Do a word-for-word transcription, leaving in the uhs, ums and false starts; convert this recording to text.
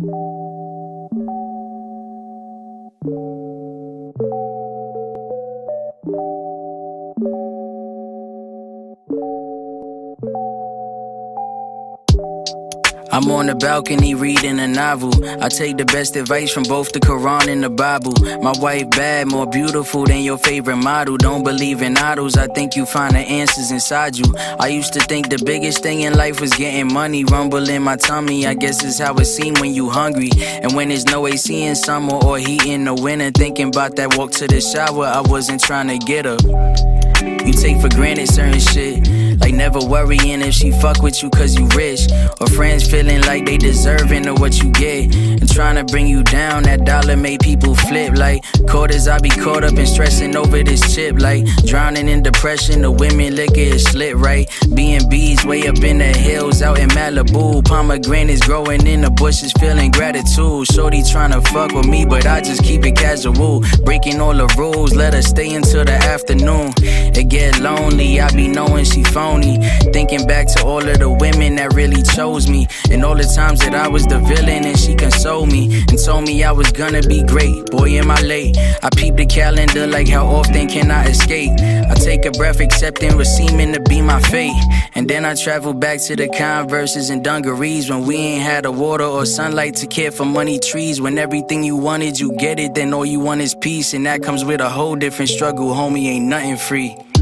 I'm on the balcony reading a novel. I take the best advice from both the Quran and the Bible. My wife bad, more beautiful than your favorite model. Don't believe in idols, I think you find the answers inside you. I used to think the biggest thing in life was getting money. Rumble in my tummy, I guess it's how it seems when you hungry. And when there's no A C in summer or heat in the winter, thinking about that walk to the shower, I wasn't trying to get up. You take for granted certain shit, like never worrying if she fuck with you cause you rich, or friends feeling like they deserving of what you get, and trying to bring you down. That dollar made people flip like quarters. I be caught up in stressing over this chip, like drowning in depression. The women liquor is slit right. B and B's way up in the hills out in Malibu. Pomegranates growing in the bushes, feeling gratitude. Shorty trying to fuck with me, but I just keep it casual. Breaking all the rules, let her stay until the afternoon. It get lonely, I be knowing she phony. Thinking back to all of the women that really chose me, and all the times that I was the villain and she consoled me and told me I was gonna be great. Boy, am I late. I peep the calendar like how often can I escape. I take a breath accepting what's seeming to be my fate, and then I travel back to the Converses and dungarees when we ain't had a water or sunlight to care for money trees. When everything you wanted, you get it, then all you want is peace, and that comes with a whole different struggle. Homie, ain't nothing free.